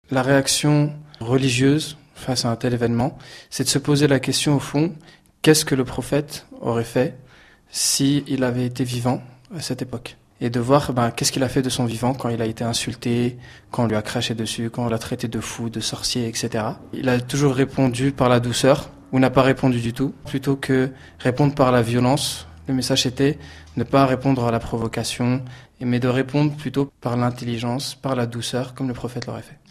La réaction religieuse face à un tel événement, c'est de se poser la question au fond, qu'est-ce que le prophète aurait fait s'il avait été vivant à cette époque ? Et de voir qu'est-ce qu'il a fait de son vivant quand il a été insulté, quand on lui a craché dessus, quand on l'a traité de fou, de sorcier, etc. Il a toujours répondu par la douceur, ou n'a pas répondu du tout, plutôt que répondre par la violence. Le message était ne pas répondre à la provocation, mais de répondre plutôt par l'intelligence, par la douceur, comme le prophète l'aurait fait.